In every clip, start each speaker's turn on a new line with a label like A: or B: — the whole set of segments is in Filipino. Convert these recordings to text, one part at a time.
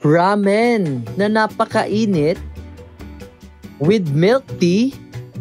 A: ramen na napakainit with milk tea,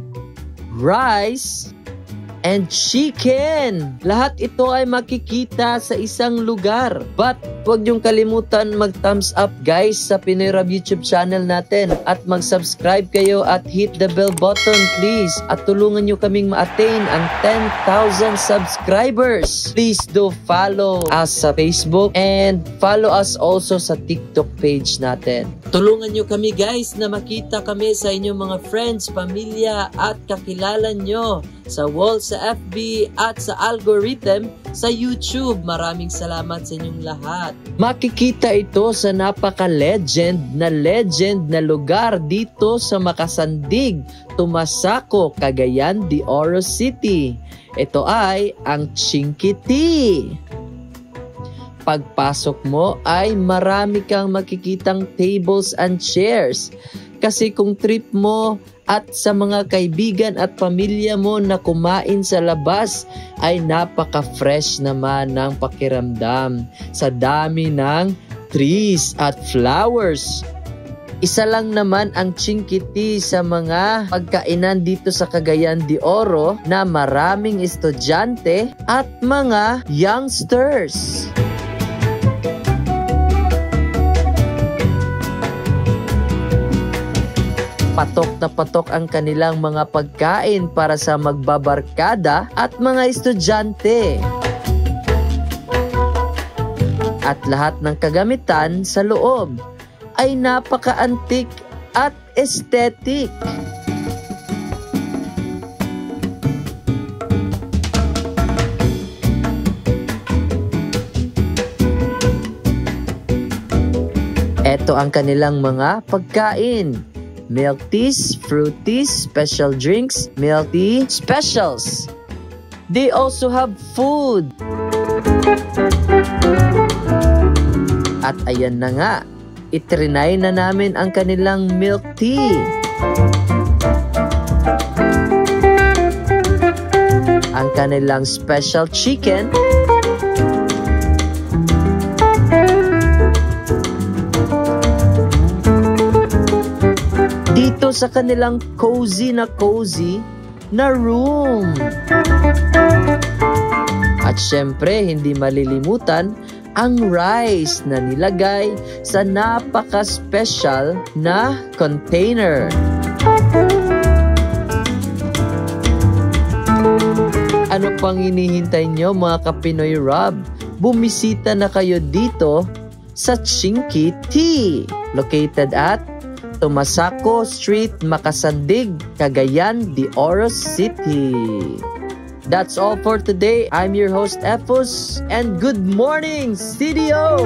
A: rice, and chicken. Lahat ito ay makikita sa isang lugar. But huwag niyong kalimutan mag-thumbs up guys sa Pinoy Rob YouTube channel natin. At mag-subscribe kayo at hit the bell button please. At tulungan niyo kaming ma-attain ang 10,000 subscribers. Please do follow us sa Facebook and follow us also sa TikTok page natin. Tulungan niyo kami guys na makita kami sa inyong mga friends, pamilya at kakilala niyo sa wall sa FB at sa algorithm sa YouTube. Maraming salamat sa inyong lahat. Makikita ito sa napaka-legend na lugar dito sa Makasandig, Tumasaco, Cagayan de Oro City. Ito ay ang Chinky Tea. Pagpasok mo ay marami kang makikitang tables and chairs. Kasi kung trip mo at sa mga kaibigan at pamilya mo na kumain sa labas ay napaka-fresh naman ng pakiramdam sa dami ng trees at flowers. Isa lang naman ang Chinky Tea sa mga pagkainan dito sa Cagayan de Oro na maraming estudyante at mga youngsters. Patok na patok ang kanilang mga pagkain para sa magbabarkada at mga estudyante. At lahat ng kagamitan sa loob ay napaka-antik at aesthetic. Ito ang kanilang mga pagkain. Milk teas, fruit teas, special drinks, milk tea, specials. They also have food. At ayan na nga, itrinay na namin ang kanilang milk tea. Ang kanilang special chicken. Dito sa kanilang cozy na room. At syempre, hindi malilimutan ang rice na nilagay sa napaka-special na container. Ano pang hinihintay nyo mga ka-Pinoy Rob? Bumisita na kayo dito sa Chinky Tea, located at Tumasaco Street, Makasandig, Cagayan de Oro City. That's all for today. I'm your host, Efus, and good morning, CDO!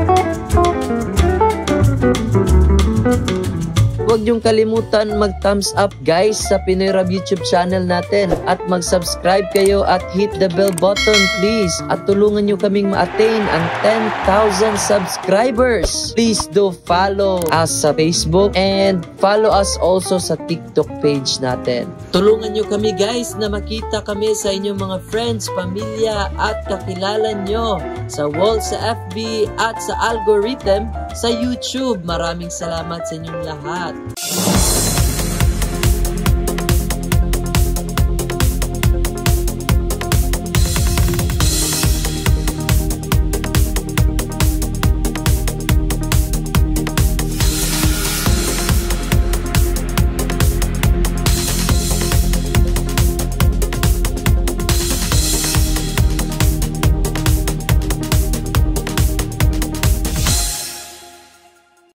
A: Huwag niyong kalimutan mag-thumbs up guys sa Pinoy Rob YouTube channel natin at mag-subscribe kayo at hit the bell button please at tulungan niyo kaming ma-attain ang 10,000 subscribers. Please do follow us sa Facebook and follow us also sa TikTok page natin. Tulungan niyo kami guys na makita kami sa inyong mga friends, pamilya at kakilala niyo sa wall sa FB at sa algorithm sa YouTube. Maraming salamat sa inyong lahat.